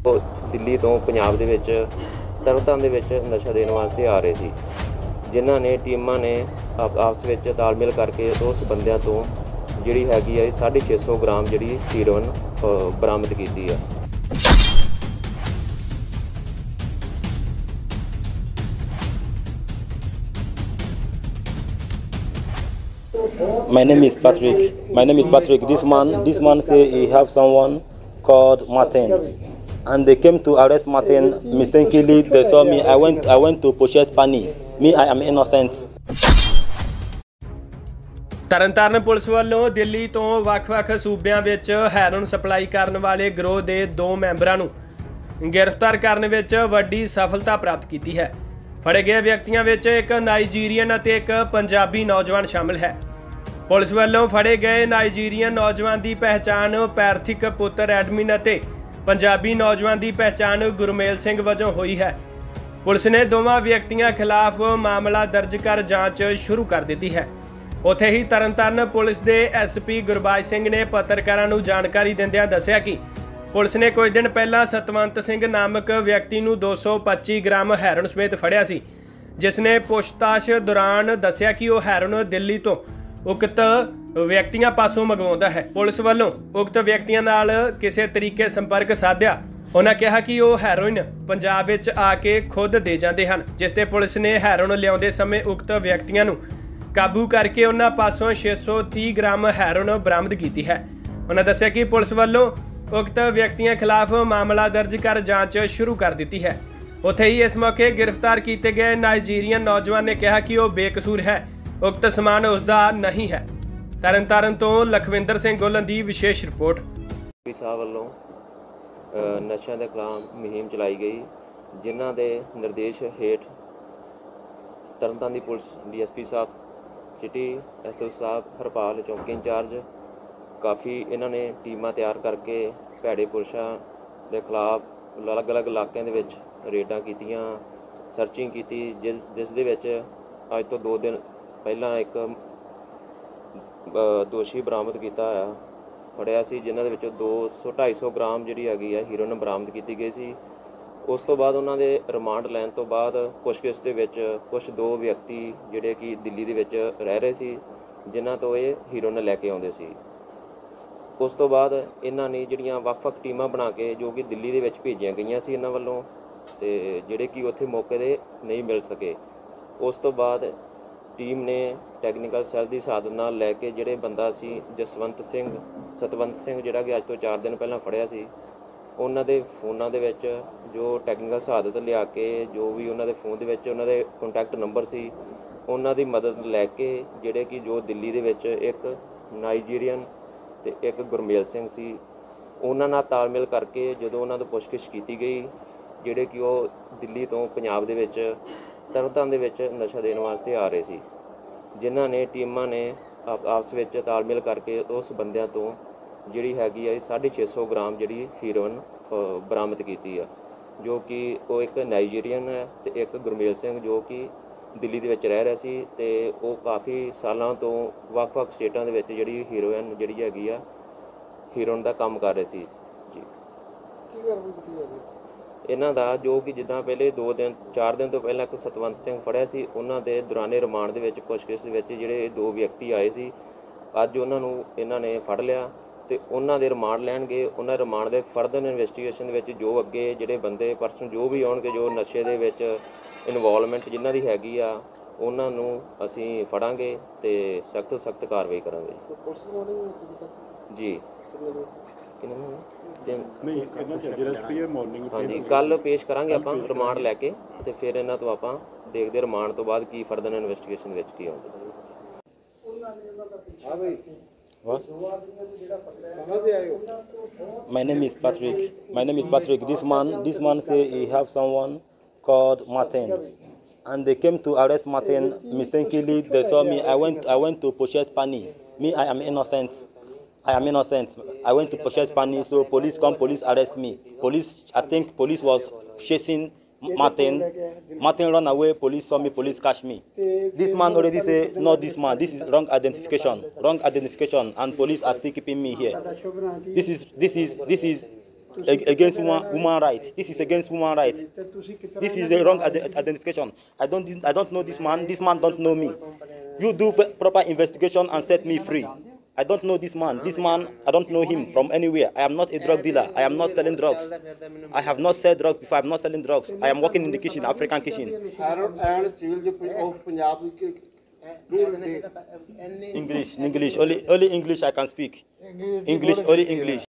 ਦਿੱਲੀ ਤੋਂ ਪੰਜਾਬ ਦੇ ਵਿੱਚ ਤਰਨਤਾਰਨ ਦੇ ਵਿੱਚ ਨਸ਼ਾ ਦੇਣ ਵਾਸਤੇ ਆ ਰਹੇ ਸੀ, ਜਿਨ੍ਹਾਂ ਨੇ ਟੀਮਾਂ ਨੇ ਆਪਸ ਵਿੱਚ ਤਾਲਮੇਲ ਕਰਕੇ ਉਸ ਬੰਦਿਆਂ ਤੋਂ ਜਿਹੜੀ ਹੈਗੀ ਹੈ 650 ਗ੍ਰਾਮ ਜਿਹੜੀ ਹੀਰੋਇਨ ਬਰਾਮਦ ਕੀਤੀ ਆ। My name is Patrick. This man say he have someone called Martin, and they came to arrest Martin mistakenly. They saw me. I went to purchase pani. Me, I am innocent. Tarn Taran police ਵੱਲੋਂ ਦਿੱਲੀ ਤੋਂ ਵੱਖ-ਵੱਖ ਸੂਬਿਆਂ ਵਿੱਚ heroin supply ਕਰਨ ਵਾਲੇ ਗਰੋਹ ਦੇ 2 ਮੈਂਬਰਾਂ ਨੂੰ ਗ੍ਰਿਫਤਾਰ ਕਰਨ ਵਿੱਚ ਵੱਡੀ ਸਫਲਤਾ ਪ੍ਰਾਪਤ ਕੀਤੀ ਹੈ। ਫੜੇ ਗਏ ਵਿਅਕਤੀਆਂ ਵਿੱਚ ਇੱਕ ਨਾਈਜੀਰੀਅਨ ਅਤੇ ਇੱਕ ਪੰਜਾਬੀ ਨੌਜਵਾਨ ਸ਼ਾਮਲ ਹੈ। ਪੁਲਿਸ ਵੱਲੋਂ ਫੜੇ ਗਏ ਨਾਈਜੀਰੀਅਨ ਨੌਜਵਾਨ ਦੀ ਪਹਿਚਾਣ ਪੈਰਥਿਕ ਪੁੱਤਰ ਐਡਮਿਨ ਅਤੇ ਪੰਜਾਬੀ ਨੌਜਵਾਨ ਦੀ ਪਹਿਚਾਣ ਗੁਰਮੇਲ ਸਿੰਘ ਵਜੋਂ ਹੋਈ ਹੈ। ਪੁਲਿਸ ਨੇ ਦੋਵਾਂ ਵਿਅਕਤੀਆਂ ਖਿਲਾਫ ਮਾਮਲਾ ਦਰਜ ਕਰ ਜਾਂਚ ਸ਼ੁਰੂ ਕਰ ਦਿੱਤੀ ਹੈ। ਉੱਥੇ ਹੀ ਤਰਨਤਾਰਨ ਪੁਲਿਸ ਦੇ ਐਸਪੀ ਗੁਰਬਾਜ ਸਿੰਘ ਨੇ ਪੱਤਰਕਾਰਾਂ ਨੂੰ ਜਾਣਕਾਰੀ ਦਿੰਦਿਆਂ ਦੱਸਿਆ ਕਿ ਪੁਲਿਸ ਨੇ ਕੁਝ ਦਿਨ ਪਹਿਲਾਂ ਸਤਵੰਤ ਸਿੰਘ ਨਾਮਕ ਵਿਅਕਤੀ ਨੂੰ 225 ਗ੍ਰਾਮ ਹੈਰੋਇਨ ਸਮੇਤ ਫੜਿਆ ਸੀ, ਜਿਸ ਨੇ ਪੁੱਛਤਾਛ ਦੌਰਾਨ ਦੱਸਿਆ ਕਿ ਉਹ ਹੈਰੋਇਨ ਦਿੱਲੀ ਤੋਂ ਉਕਤ ਵਿਅਕਤੀਆਂ ਪਾਸੋਂ ਮੰਗਵਾਉਂਦਾ ਹੈ। ਪੁਲਿਸ ਵੱਲੋਂ ਉਕਤ ਵਿਅਕਤੀਆਂ ਨਾਲ ਕਿਸੇ ਤਰੀਕੇ ਸੰਪਰਕ ਸਾਧਿਆ। ਉਹਨਾਂ ਕਿਹਾ ਕਿ ਉਹ ਹੈਰੋਇਨ ਪੰਜਾਬ ਵਿੱਚ ਆ ਕੇ ਖੁਦ ਦੇ ਜਾਂਦੇ ਹਨ, ਜਿਸ ਤੇ ਪੁਲਿਸ ਨੇ ਹੈਰੋਇਨ ਲਿਆਉਂਦੇ ਸਮੇਂ ਉਕਤ ਵਿਅਕਤੀਆਂ ਨੂੰ ਕਾਬੂ ਕਰਕੇ ਉਹਨਾਂ ਪਾਸੋਂ 630 ਗ੍ਰਾਮ ਹੈਰੋਇਨ ਬਰਾਮਦ ਕੀਤੀ ਹੈ। ਉਹਨਾਂ ਦੱਸਿਆ ਕਿ ਪੁਲਿਸ ਵੱਲੋਂ ਉਕਤ ਵਿਅਕਤੀਆਂ ਖਿਲਾਫ ਮਾਮਲਾ ਦਰਜ ਕਰ ਜਾਂਚ ਸ਼ੁਰੂ ਕਰ ਦਿੱਤੀ ਹੈ। ਉੱਥੇ ਹੀ ਇਸ ਮੌਕੇ ਗ੍ਰਿਫਤਾਰ ਕੀਤੇ ਗਏ ਨਾਈਜੀਰੀਅਨ ਨੌਜਵਾਨ ਨੇ ਕਿਹਾ ਕਿ ਉਹ ਬੇਕਸੂਰ ਹੈ, ਉਕਤ ਸਮਾਨ ਉਸ ਦਾ ਨਹੀਂ ਹੈ। ਤਰਨਤਾਰਨ ਤੋਂ ਲਖਵਿੰਦਰ ਸਿੰਘ ਗੋਲਨ ਦੀ ਵਿਸ਼ੇਸ਼ ਰਿਪੋਰਟ। ਸਾਹਿਬ ਵੱਲੋਂ ਨਸ਼ਿਆਂ ਦੇ ਖਿਲਾਫ ਮੁਹਿੰਮ ਚਲਾਈ ਗਈ, ਜਿਨ੍ਹਾਂ ਦੇ ਨਿਰਦੇਸ਼ ਹੇਠ ਤਰਨਤਾਰਨ ਦੀ ਪੁਲਿਸ ਡੀਐਸਪੀ ਸਾਹਿਬ ਸਿਟੀ ਐਸਓ ਸਾਹਿਬ ਹਰਪਾਲ ਚੌਂਕੀ ਇੰਚਾਰਜ ਕਾਫੀ ਇਹਨਾਂ ਨੇ ਟੀਮਾਂ ਤਿਆਰ ਕਰਕੇ ਭੈੜੇ ਪੁਰਸ਼ਾਂ ਦੇ ਖਿਲਾਫ ਅਲੱਗ-ਅਲੱਗ ਇਲਾਕਿਆਂ ਦੇ ਵਿੱਚ ਰੇਡਾਂ ਕੀਤੀਆਂ, ਸਰਚਿੰਗ ਕੀਤੀ, ਜਿਸ ਦੇ ਵਿੱਚ ਅੱਜ ਤੋਂ 2 ਦਿਨ ਪਹਿਲਾਂ ਇੱਕ ਦੋਸ਼ੀ ਬਰਾਮਦ ਕੀਤਾ ਹੋਇਆ ਫੜਿਆ ਸੀ, ਜਿਨ੍ਹਾਂ ਦੇ ਵਿੱਚੋਂ 250 ਗ੍ਰਾਮ ਜਿਹੜੀ ਹੈਗੀ ਆ ਹੀਰੋਇਨ ਬਰਾਮਦ ਕੀਤੀ ਗਈ ਸੀ। ਉਸ ਤੋਂ ਬਾਅਦ ਉਹਨਾਂ ਦੇ ਰਿਮਾਂਡ ਲੈਣ ਤੋਂ ਬਾਅਦ ਪੁੱਛਗਿੱਛ ਦੇ ਵਿੱਚ ਕੁਝ 2 ਵਿਅਕਤੀ ਜਿਹੜੇ ਕਿ ਦਿੱਲੀ ਦੇ ਵਿੱਚ ਰਹਿ ਰਹੇ ਸੀ, ਜਿਨ੍ਹਾਂ ਤੋਂ ਇਹ ਹੀਰੋਇਨ ਲੈ ਕੇ ਆਉਂਦੇ ਸੀ। ਉਸ ਤੋਂ ਬਾਅਦ ਇਹਨਾਂ ਨੇ ਜਿਹੜੀਆਂ ਵੱਖ-ਵੱਖ ਟੀਮਾਂ ਬਣਾ ਕੇ ਜੋ ਕਿ ਦਿੱਲੀ ਦੇ ਵਿੱਚ ਭੇਜੀਆਂ ਗਈਆਂ ਸੀ ਇਹਨਾਂ ਵੱਲੋਂ, ਤੇ ਜਿਹੜੇ ਕਿ ਉੱਥੇ ਮੌਕੇ 'ਤੇ ਨਹੀਂ ਮਿਲ ਸਕੇ। ਉਸ ਤੋਂ ਬਾਅਦ ਟੀਮ ਨੇ ਟੈਕਨੀਕਲ ਸੈੱਲ ਦੀ ਸਹਾਇਤਾ ਨਾਲ ਲੈ ਕੇ ਜਿਹੜੇ ਬੰਦਾ ਸੀ ਸਤਵੰਤ ਸਿੰਘ ਜਿਹੜਾ ਕਿ ਅੱਜ ਤੋਂ 4 ਦਿਨ ਪਹਿਲਾਂ ਫੜਿਆ ਸੀ, ਉਹਨਾਂ ਦੇ ਫੋਨਾਂ ਦੇ ਵਿੱਚ ਜੋ ਟੈਕਨੀਕਲ ਸਹਾਇਤਾ ਲਿਆ ਕੇ ਜੋ ਵੀ ਉਹਨਾਂ ਦੇ ਫੋਨ ਦੇ ਵਿੱਚ ਉਹਨਾਂ ਦੇ ਕੰਟੈਕਟ ਨੰਬਰ ਸੀ, ਉਹਨਾਂ ਦੀ ਮਦਦ ਲੈ ਕੇ ਜਿਹੜੇ ਕਿ ਜੋ ਦਿੱਲੀ ਦੇ ਵਿੱਚ ਇੱਕ ਨਾਈਜੀਰੀਅਨ ਤੇ ਇੱਕ ਗੁਰਮੇਲ ਸਿੰਘ ਸੀ, ਉਹਨਾਂ ਨਾਲ ਤਾਲਮੇਲ ਕਰਕੇ ਜਦੋਂ ਉਹਨਾਂ ਤੋਂ ਪੁੱਛਗਿੱਛ ਕੀਤੀ ਗਈ, ਜਿਹੜੇ ਕਿ ਉਹ ਦਿੱਲੀ ਤੋਂ ਪੰਜਾਬ ਦੇ ਵਿੱਚ ਤਰਨਤਾਰਨ ਦੇ ਵਿੱਚ ਨਸ਼ਾ ਦੇਣ ਵਾਸਤੇ ਆ ਰਹੇ ਸੀ, ਜਿਨ੍ਹਾਂ ਨੇ ਟੀਮਾਂ ਨੇ ਆਪਸ ਵਿੱਚ ਤਾਲਮੇਲ ਕਰਕੇ ਉਸ ਬੰਦਿਆਂ ਤੋਂ ਜਿਹੜੀ ਹੈਗੀ ਹੈ 650 ਗ੍ਰਾਮ ਜਿਹੜੀ ਹੀਰੋਇਨ ਬਰਾਮਦ ਕੀਤੀ ਆ, ਜੋ ਕਿ ਉਹ ਇੱਕ ਨਾਈਜੀਰੀਅਨ ਹੈ ਤੇ ਇੱਕ ਗੁਰਮੇਲ ਸਿੰਘ ਜੋ ਕਿ ਦਿੱਲੀ ਦੇ ਵਿੱਚ ਰਹਿ ਰਿਹਾ ਸੀ, ਤੇ ਉਹ ਕਾਫੀ ਸਾਲਾਂ ਤੋਂ ਵੱਖ-ਵੱਖ ਸਟੇਟਾਂ ਦੇ ਵਿੱਚ ਜਿਹੜੀ ਹੀਰੋਇਨ ਜਿਹੜੀ ਹੈਗੀ ਆ ਹੀਰੋਇਨ ਦਾ ਕੰਮ ਕਰ ਰਹੇ ਸੀ ਜੀ। ਕੀ ਕਾਰਵਾਈ ਕੀਤੀ ਹੈ ਇਹਨਾਂ ਦਾ, ਜੋ ਕਿ ਜਿੱਦਾਂ ਪਹਿਲੇ 4 ਦਿਨ ਤੋਂ ਪਹਿਲਾਂ ਇੱਕ ਸਤਵੰਤ ਸਿੰਘ ਫੜਿਆ ਸੀ, ਉਹਨਾਂ ਦੇ ਦੌਰਾਨੇ ਰਿਮਾਂਡ ਦੇ ਵਿੱਚ ਪੁੱਛਗਿੱਛ ਦੇ ਵਿੱਚ ਜਿਹੜੇ 2 ਵਿਅਕਤੀ ਆਏ ਸੀ, ਅੱਜ ਉਹਨਾਂ ਨੂੰ ਇਹਨਾਂ ਨੇ ਫੜ ਲਿਆ ਤੇ ਉਹਨਾਂ ਦੇ ਰਿਮਾਂਡ ਲੈਣਗੇ। ਉਹਨਾਂ ਰਿਮਾਂਡ ਦੇ ਫਰਦਰ ਇਨਵੈਸਟੀਗੇਸ਼ਨ ਦੇ ਵਿੱਚ ਜੋ ਅੱਗੇ ਜਿਹੜੇ ਬੰਦੇ ਪਰਸਨ ਜੋ ਵੀ ਆਉਣਗੇ ਜੋ ਨਸ਼ੇ ਦੇ ਵਿੱਚ ਇਨਵੋਲਵਮੈਂਟ ਜਿਨ੍ਹਾਂ ਦੀ ਹੈਗੀ ਆ, ਉਹਨਾਂ ਨੂੰ ਅਸੀਂ ਫੜਾਂਗੇ ਤੇ ਸਖਤ ਤੋਂ ਸਖਤ ਕਾਰਵਾਈ ਕਰਾਂਗੇ ਜੀ। ਹਾਂਜੀ, ਕੱਲ੍ਹ ਪੇਸ਼ ਕਰਾਂਗੇ ਆਪਾਂ ਰਿਮਾਂਡ ਲੈ ਕੇ, ਤੇ ਫਿਰ ਇਹਨਾਂ ਤੋਂ ਆਪਾਂ ਦੇਖਦੇ ਰਿਮਾਂਡ ਤੋਂ ਬਾਅਦ ਕੀ ਫਰਦਰ ਇਨਵੈਸਟੀਗੇਸ਼ਨ ਵਿੱਚ ਕੀ ਆਉਂਦਾ। My name is Patrick. This man say he have someone called Martin, and they came to arrest Martin mistakenly. They saw me. I went to purchase pani. Me, I am innocent. I went to purchase pani, so police arrest me. I think police was chasing Martin run away, police saw me, police catch me. This man already say, not this man, this is wrong identification, and police are still keeping me here. This is against woman rights. This is against woman rights. This is the wrong identification. I don't know this man. This man don't know me. You do proper investigation and set me free. I don't know this man. This man, I don't know him from anywhere. I am not a drug dealer. I am not selling drugs. I have not sold drugs before. I am not selling drugs. I am working in the kitchen, African kitchen. English, only English I can speak. English, only English.